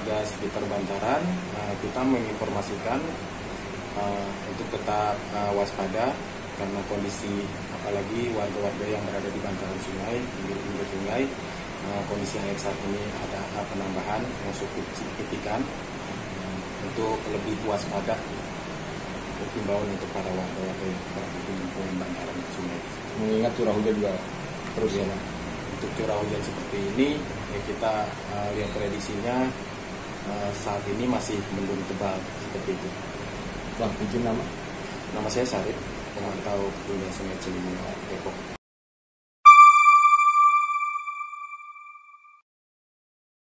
warga sekitar bantaran, kita menginformasikan untuk tetap waspada karena kondisi, apalagi warga-warga yang berada di bantaran sungai, pinggir sungai, kondisi air saat ini ada penambahan yang cukup signifikan. Untuk lebih waspada, himbauan untuk para warga-warga yang berada di lingkungan bantaran sungai. Mengingat curah hujan juga terus ya. Untuk curah hujan seperti ini, kita lihat prediksinya saat ini masih mendung tebal seperti itu. Bang, izin nama? Nama saya Sarip, pemantau Hulu Sungai Ciliwung, Depok.